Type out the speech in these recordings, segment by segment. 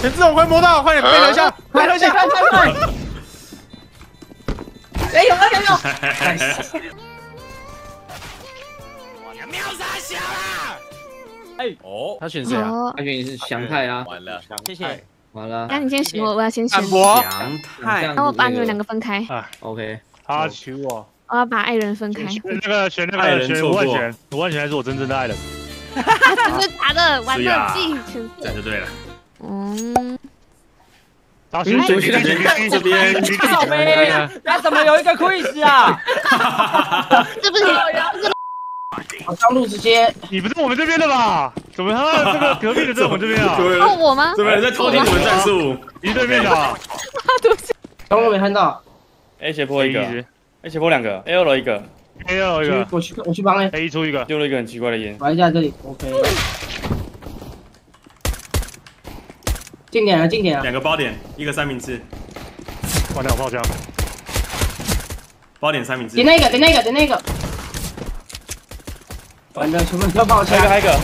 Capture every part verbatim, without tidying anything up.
陈志勇快摸到，快点背了一下，背了一下， 快快快！哎有了有有！ 秒杀小啦！ 哎哦， 他选谁啊？ 哦， 他选你是祥太啊， 完了， 谢谢。 完了。 那你先选我，我要先选反。驳。 祥太， 然后我把你们两个分开， OK， 他娶我， 我要把爱人分开。 选那个选那爱个选人错过吴万选，吴万选才是我真正的爱人。 真的假的？完是呀了，自己选这样就对了。 嗯， 然后选选选选这边靠背，那怎么有一个 quiz 啊？ 这不是我上路直接， 你不是我们这边的吧？怎么他这个隔壁的在我们这边啊？ 哦我吗？ 怎么有人在偷听我们战术？ 你对面的啊？ 对不起， 刚刚没看到， A 斜坡一个一直 ，A 斜坡两个 ，A 二楼一个， A 二一个我去我去帮嘞， ，A 出一个， 丢了一个很奇怪的烟。 玩一下这里 OK。近点了近点了， 两个包点，一个三明治， 关掉炮枪。 包点三明治点。那个点那个点那个。完了，全部都爆枪！ 还有一个，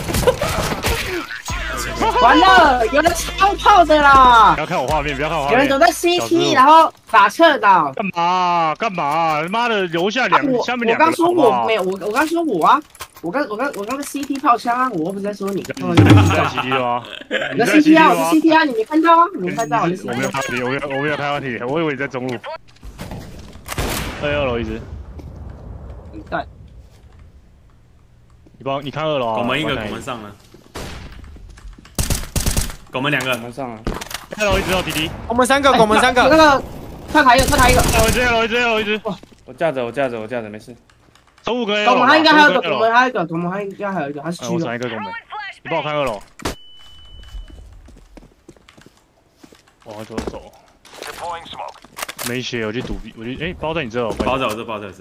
完了，有人超炮的啦不！要看我画面，不要看我画面。 有人走在 C T， 然后打侧倒。 干嘛干嘛？他妈的，留下两我下面两个。 我刚说好不好我没有，我我刚说我啊，我刚我刚我刚在 C T 炮枪啊，我又不是在说你。 你在 C T 吗？ 你在 C T 啊，我在 C T 啊，你没看到啊？你没看到？你我没有看到你，我没有我没有看到你，我以为你在中路。二二楼一只， 对， 你帮你看二楼啊。 拱门一个，拱门上了。拱门两个， 门上啊， 二楼一只哦，弟弟。 我们三个，我们三个。 那个特台一个，特台一个。 二楼一只，二楼一只，二楼一只。 我架着，我架着，我架着，没事。 中五跟 A 拱门还应该还有一个， 中五跟 A 拱门还有一个，拱门还应该还有一个，还是哎， 区的。 我闪一个拱门，你帮我看二楼。往后走走。没血，我去堵 B， 我去哎，包在你这哦。 包在我这，包在我这。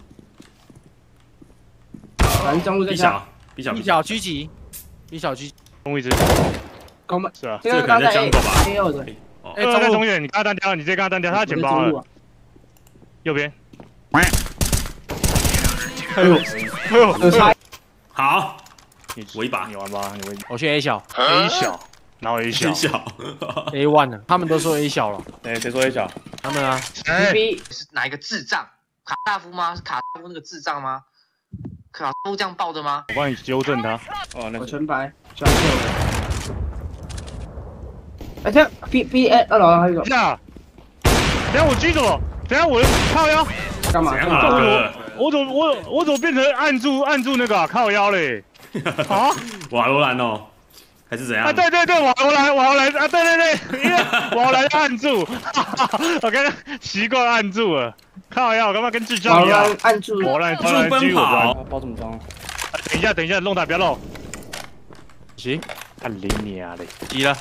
反正中路在 B 家。 小，B 小一小狙击，一小狙。 中一只。 拱门是啊。 这个刚才 A A 二的。 哦， 哎， 二在中路。 中远，你跟他单挑，你直接跟他单挑，他捡包了。右边。 哎呦，哎呦， 有差。 好， 你我一把你玩吧，你玩。 我去 A 小 A 小，然后 A 小 B。小。 ，A one 呢？他们都说 A 小了。 哎，谁说 A 小？ 他们啊， 哎， B 是哪一个智障？卡大夫吗？是卡大夫那个智障吗？卡大夫这样爆的吗？ 我帮你纠正他。 哦，那我全白，全秀。哎，这 B B A 二楼还有一个等一下，等一下我狙怎么？等一下我靠腰， 干嘛？ 怎样啊，老哥？ 我怎么我我怎么变成按住按住那个啊靠腰嘞？啊？ 瓦罗兰哦，还是怎样？ 啊对对对，我我来我来啊对对对，因为我来按住，我刚刚习惯按住了，靠腰，我干嘛跟智障一样？ 按住， 我来助奔跑。 啊包这么脏。 等一下等一下，弄他不要弄。 行， 看你娘嘞！ 急了。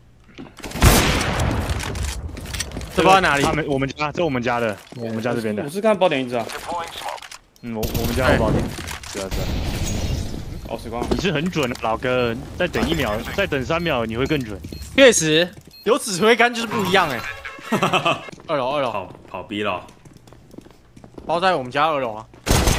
这包在哪里他？们我们家，这我们家的，我们家这边的我。是看包点一只啊。 嗯，我我们家有保点。是啊是啊。 哦，时光。 你是很准的，老哥。再等一秒，再等三秒，你会更准。 确实，有指挥杆就是不一样哎。二楼，二楼， 跑跑 B 了。 包在我们家二楼啊。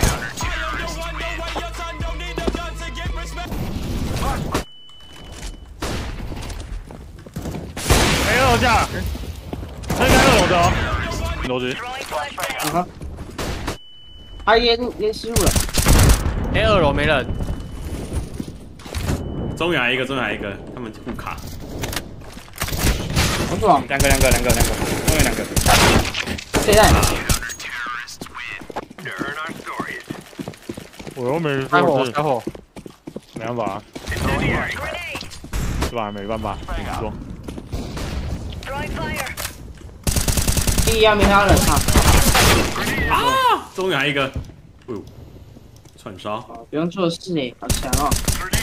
哎，二楼下，这应该二楼的哦。楼子。 嗯哼，他烟烟失误了， 哎，二楼没人。 中远还一个，中远还一个，他们互卡。 不错， 两个，两个，两个，两个，中间两个。 现在我又没开火， 做开火。 没办法，是吧？没办法，你说。 第一啊没他人哈， 啊！中远还一个，哦，串烧， 哦不用做事哎，好强哦。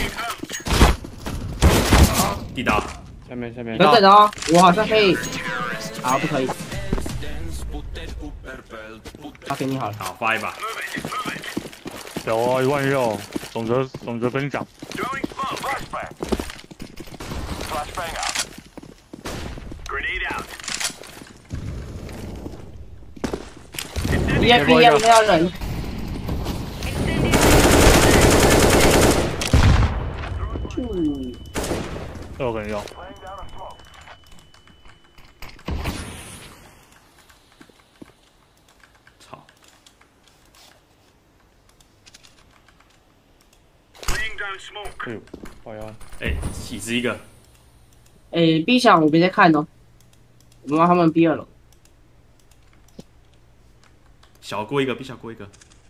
地道， 下面，下面。 等等哦，我好像可以，好不可以？好，给你好了。 好发一把。 有哦，一万六，总则总则分享。 B A B A 没有人，嗯， 这我可能用。 哎呦，好呀， 哎，起子一个， 哎 B 墙我别再看哦，我们让他们 B 二楼。 小过一个，比小过一个。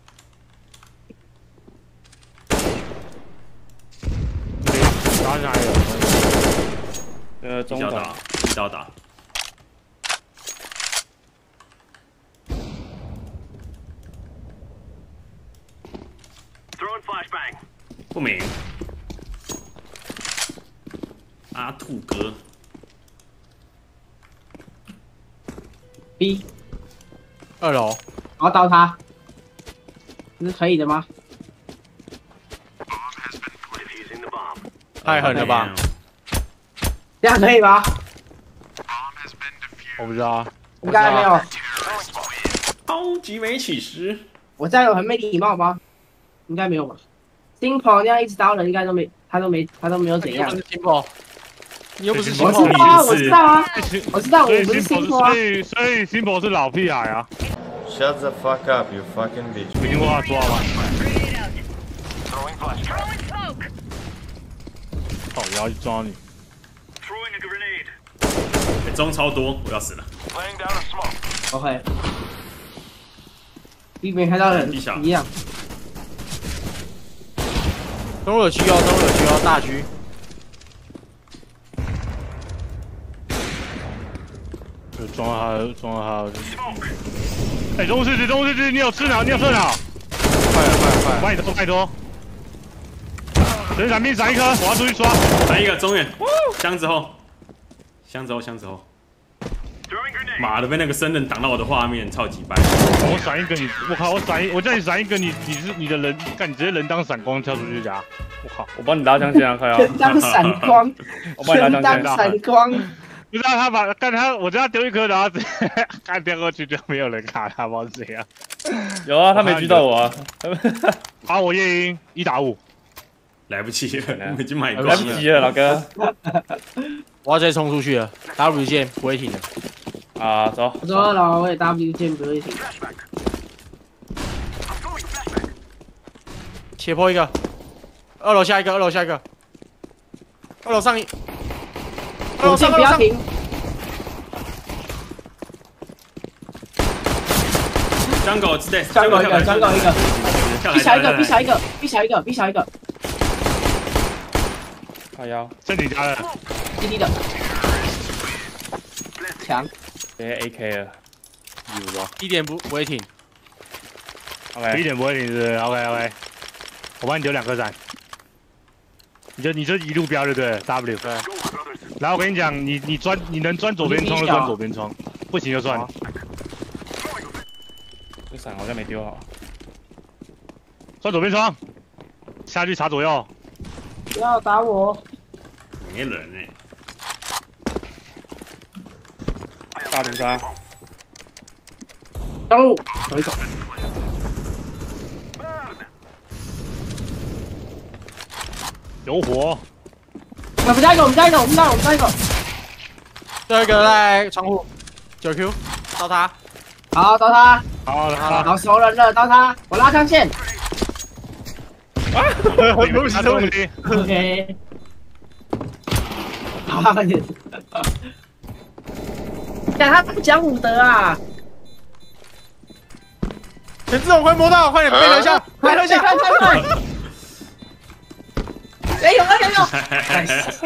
打哪有？ 呃，中岛一脚打，一脚打。不明。阿兔哥 B， 二楼， 然后刀他，这是可以的吗？ 太狠了吧！ 这样可以吗？ 我不知道啊。 应该没有。 超级没起实。 我这样有很没礼貌吗？应该没有吧。新朋那样一直刀人，应该都没，他都没，他都没有怎样你又不。是新炮，你又不是新我炮知，道啊，我知道啊，我知道，我所以不是新博， 新朋啊所。以所以新博是老屁孩啊！ Shut the fuck up, you fucking bitch. 没听过他说好吗？靠，也要去抓你。 哎，中超多，我要死了。 OK。一边看到人地下一样。 中路有区哦，中路有区哦，大区。 就装他，装他。哎，中世纪，中世纪，你有吃脑，你有射脑。 快了，快了，快了！ 快多，快多。人闪命闪一颗，我要出去刷。 来一个中远，箱子后，箱子后，箱子后。妈的，被那个生人挡到我的画面，超级白。 我闪一个你，我靠，我闪一，我叫你闪一个你，你是你的人，干你直接人当闪光跳出去夹。我靠， 我帮你拉枪线啊，快啊！ 全当闪光， 我帮你拉全枪线。 当闪光。 不知道他把干他，我叫他丢一颗，然后直接干掉过去，就没有人卡他，不知道是谁啊？ 有啊，他没狙到我啊。 好，我夜鹰一打五， 来不及了，我已经买光来不及了，老哥。 我要直接冲出去了 ，W 键不会停的。 啊，走。 我说二楼，我也 W 键不会停。 切破一个，二楼下一个，二楼下一个，二楼上一，二楼我上二楼上， 键不要停。 张狗对， 张狗一个，张狗一个，B 小一个，B 小一个。 个，B 小一个，B 小一个靠腰， 剩你家的。 ，D D 的，强。 直接 A K 了。 有吧？ 一点不不会停。 一 OK， 点不会停是不是 ？OK OK，我帮你丢两颗闪，你就你就一路飙就对了 W。对。然后我跟你讲，你你钻你能钻左边窗就钻左边窗，不行就算了。 这伞好像没丢好。 钻左边窗，下去查左右。 不要打我！ 没人哎。 大屠杀。 中路走一走。 有火。 我们加一个，我们加一个，我们加一个，我们加一个。 最后一个在窗户，九 Q， 到他。 好，到他。 好了好了， 好熟人了，到他。我拉枪线。 对不起对不起。 OK。啊！你，看他不讲武德啊！ 陈志勇快摸到，快点配合一下，配合一下。 快快快！哎有了有有！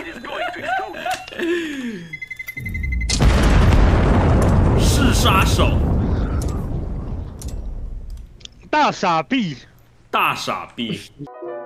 是杀手， 大傻逼。 大傻逼。